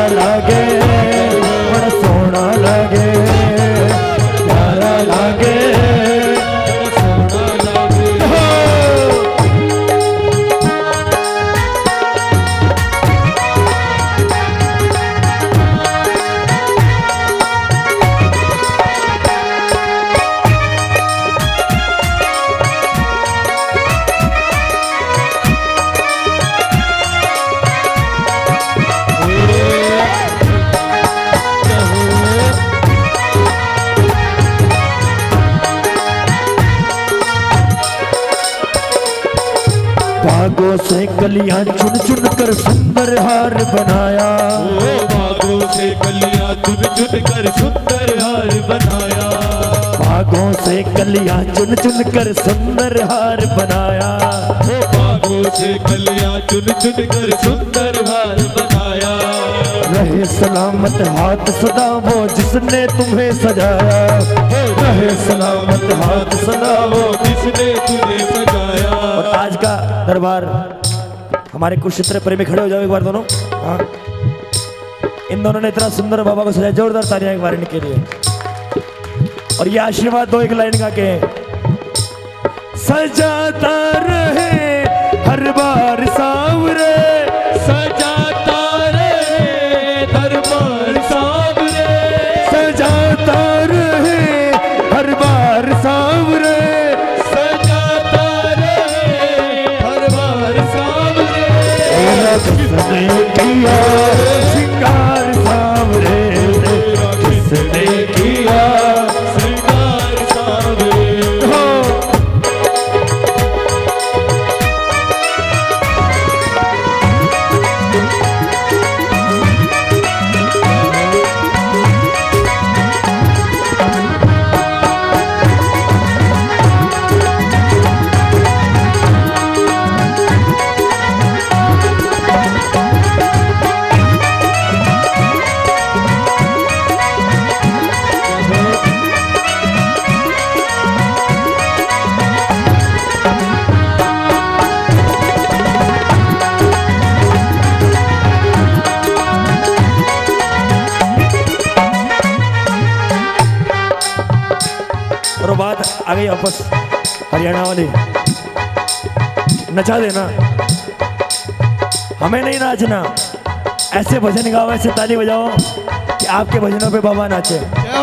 लागे बड़ा सोना लागे, प्यारा लागे बड़ा सोना भागों से कलियां चुन चुन कर सुंदर हार बनाया, भागों से कलियां चुन चुन कर सुंदर हार बनाया, भागों से कलियां चुन चुन कर सुंदर हार बनाया, भागों से कलियां चुन चुन कर सुंदर हार बनाया। रहे सलामत हाथ सदा वो जिसने तुम्हें सजाया, रहे सलामत हाथ सदा वो जिसने तुम्हें सजाया। और आज का दरबार हमारे कुरुक्षेत्र प्रेमी खड़े हो जाओ एक बार दोनों। हाँ, इन दोनों ने इतना सुंदर बाबा को सजाया, जोरदार तालियां एक बार इनके लिए। और ये आशीर्वाद दो एक लाइन गा के। सजाता रहे हर बार सांवरे, सजाता रहे दरबार सांवरे, सजाता रहे हर बार सांवरे, सजाता रहे हर बार सांवरे। किसने किया श्रृंगार सांवरे, किसने किया श्रृंगार सांवरे। और बात आ गई वापस हरियाणा वाली, नचा देना, हमें नहीं नाचना। ऐसे भजन गाओ, ऐसे ताली बजाओ कि आपके भजनों पे बाबा नाचे।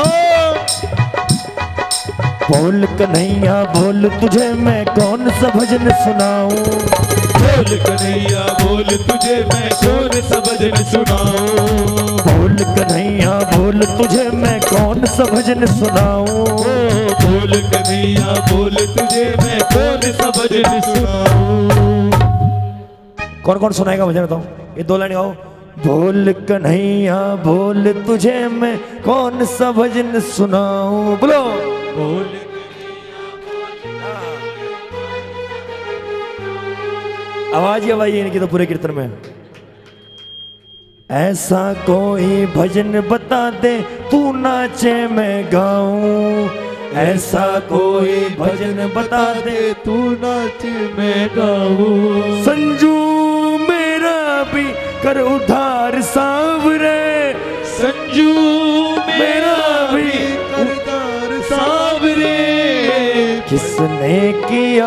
बोल कन्हैया बोल तुझे मैं कौन सा भजन सुनाऊं, बोल कन्हैया बोल तुझे मैं कौन सा भजन सुनाऊं, बोल कन्हैया बोल तुझे मैं कौन सा भजन सुनाऊं, बोल कन्हैया बोल तुझे मैं कौन सा भजन सुनाऊं। कौन कौन सुनाएगा भजन बताओ, ये दो लाइन गाओ। बोल कन्हैया बोल तुझे मैं कौन सा भजन सुनाऊं, बोलो। बोल आवाज ही आवाज है इनकी तो पूरे कीर्तन में। ऐसा कोई भजन बता दे तू नाचे मैं गाऊं, ऐसा कोई भजन बता दे तू नाच मैं गाऊं। संजू मेरा भी कर उधार सांवरे, संजू मेरा भी करतार सांवरे, किसने किया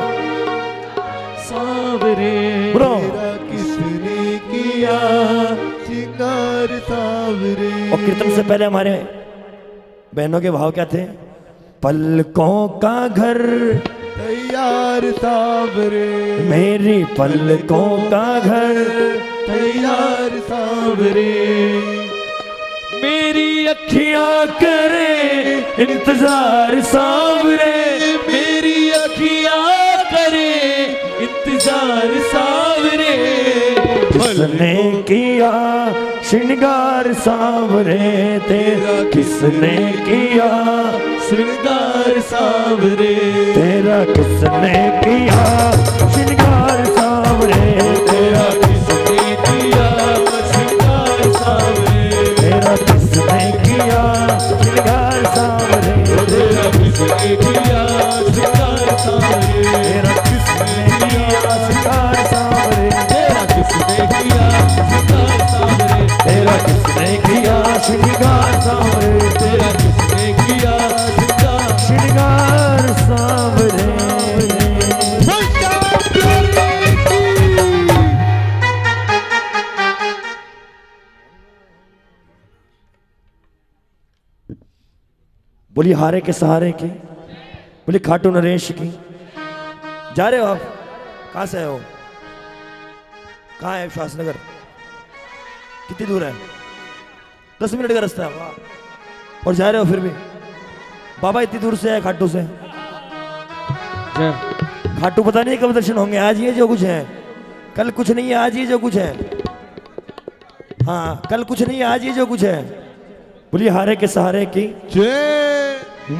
सांवरे ब्रो, किसने किया श्रृंगार सांवरे। और कीर्तन से पहले हमारे बहनों के भाव क्या थे? पलकों का घर तैयार सांवरे, मेरी पलकों का घर तैयार सांवरे, मेरी अखियां करे इंतजार सांवरे, मेरी अखियां करे इंतजार सांवरे। किसने किया श्रृंगार सांवरे तेरा, किसने किया श्रृंगार सांवरे, तेरा किसने किया श्रृंगार सांवरे, तेरा किसने किया श्रृंगार सांवरे, तेरा किसने किया श्रृंगार सांवरे, तेरा किसने किया श्रृंगार सांवरे, तेरा किसने किया श्रृंगार सांवरे, तेरा किसने किया श्रृंगार सांवरे, तेरा बोलिए हारे के सहारे की, बोलिए खाटू नरेश की। जा रहे हो आप? कहाँ से आए हो? कहाँ है श्वासनगर? कितनी दूर है? 10 मिनट का रास्ता है। वाह। और जा रहे हो फिर भी? बाबा इतनी दूर से है खाटू से? खाटू पता नहीं कब दर्शन होंगे। आज ये जो कुछ है, कल कुछ नहीं है, आज ये जो कुछ है। हाँ, कल कुछ नहीं है, आज ये जो कुछ है। बोलिए हारे के सहारे की जय।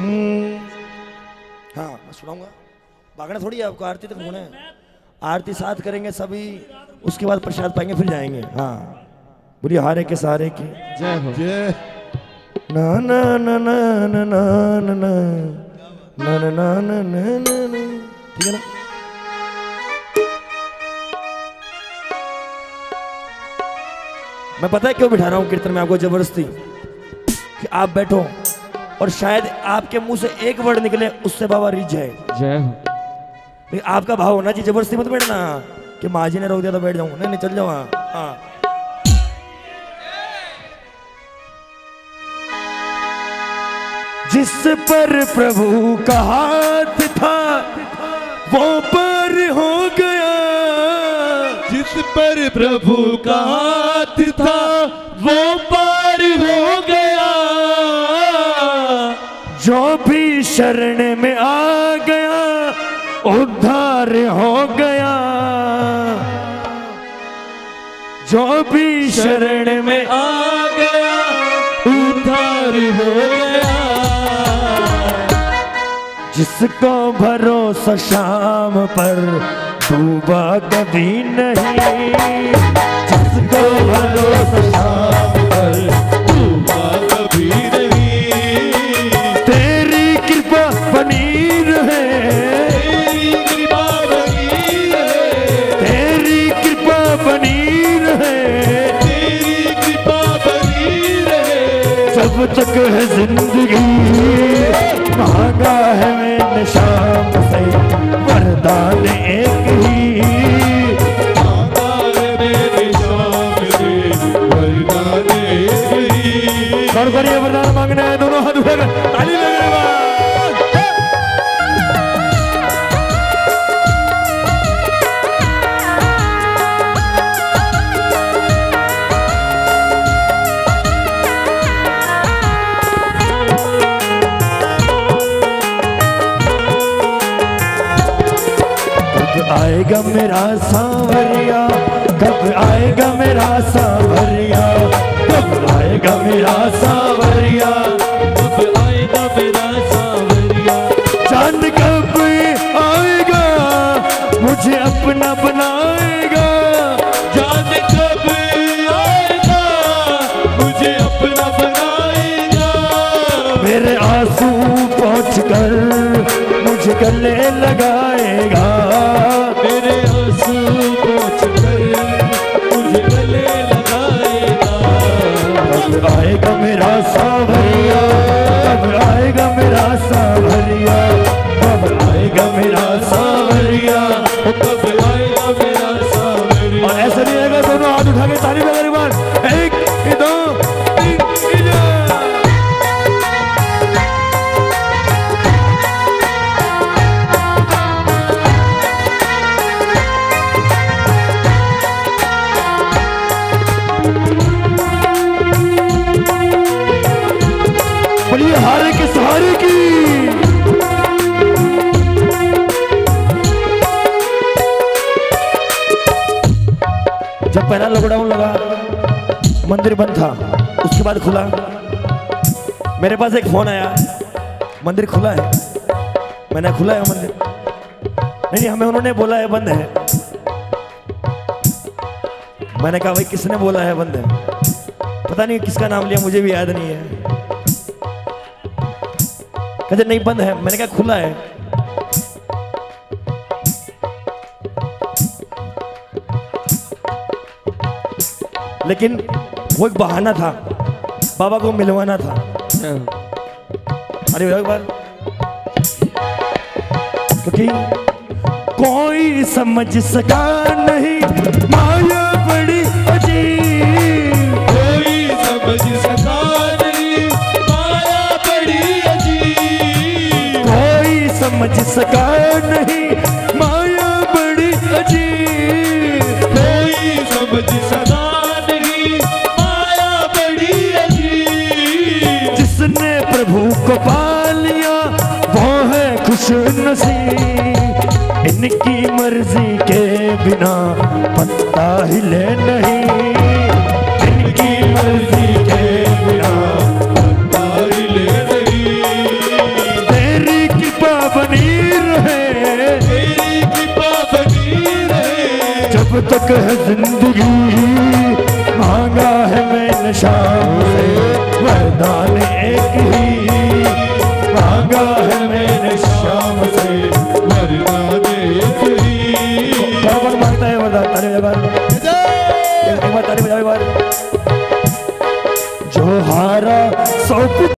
हाँ मैं सुनाऊंगा। भागना थोड़ी है आपको, आरती तक होना है। आरती साथ करेंगे सभी, उसके बाद प्रसाद पाएंगे फिर जाएंगे। हाँ बोलिए हारे के सहारे की जय हो। जय। ना ना ना ना ना ना ना ना ना ना ना ना ना ना। ठीक है ना? मैं पता है क्यों बिठा रहा हूं कीर्तन में आपको जबरदस्ती, कि आप बैठो और शायद आपके मुंह से एक वर्ड निकले उससे बाबा रिझ जाए। जय हो। लेकिन आपका भाव होना चाहिए, जबरदस्ती मत बैठना कि माँ जी ने रोक दिया तो बैठ जाऊं। नहीं नहीं, चल जाओ। हाँ जिस पर प्रभु का हाथ था वो पार हो गया, जिस पर प्रभु का हाथ था वो पार हो गया। जो भी शरण में आ गया उद्धार हो गया। जो भी शरण में आ गया उद्धार हो गया। जिसको भरोसा शाम पर डूबा कभी नहीं, जिसको भरोसा शाम पर डूबा कभी नहीं। तेरी कृपा बनी रहे, तेरी कृपा बनी रहे, तेरी कृपा बनी रहे, तेरी कृपा बनी रहे। जब तक है जिंदगी मांगा है मैंने शाम से वरदान एक ही। मांगा है मैंने शाम से वरदान एक ही। और करिए वरदान मांगना है, दोनों हाथ उठाकर ताली बजाने वाला। आएगा मेरा सांवरिया, कब आएगा मेरा सांवरिया, कब आएगा मेरा सांवरिया, कब आएगा मेरा सांवरिया। चांद कब आएगा मुझे अपना बनाएगा। चांद कब आएगा मुझे अपना बनाएगा। मेरे आंसू पहुँच कर मुझे गले लगाएगा। मेरे आंसू पहुँच कर मुझे गले लगाएगा। कब आएगा मेरा सांवरिया, कब आएगा मेरा सांवरिया, कब आएगा मेरा सांवरिया। कब आएगा मेरा सांवरिया। और ऐसा नहीं आएगा, दोनों हाथ उठा के ताली बजा रही बात। 1 2 3 बोलिए हारे के सहारे की। जब पहला लॉकडाउन लगा मंदिर बंद था, उसके बाद खुला, मेरे पास एक फोन आया मंदिर खुला है। मैंने खुला है मंदिर? नहीं हमें उन्होंने बोला है बंद है। मैंने कहा भाई किसने बोला है बंद है? पता नहीं किसका नाम लिया, मुझे भी याद नहीं है। कहते नहीं बंद है। मैंने कहा खुला है। लेकिन वो एक बहाना था, बाबा को मिलवाना था। अरे एक बार, क्योंकि कोई समझ सका नहीं माया बड़ी अजीब, कोई समझ सका नहीं माया बड़ी अजीब। प्रभु को पा लिया वो है खुश नसीब। इनकी मर्जी के बिना पत्ता हिले नहीं, इनकी मर्जी के बिना पत्ता हिले नहीं। तेरी कृपा बनी रहे, तेरी कृपा बनी रहे। जब तक है जिंदगी मांगा है मैंने शाम से वरदान एक ही, मांगा है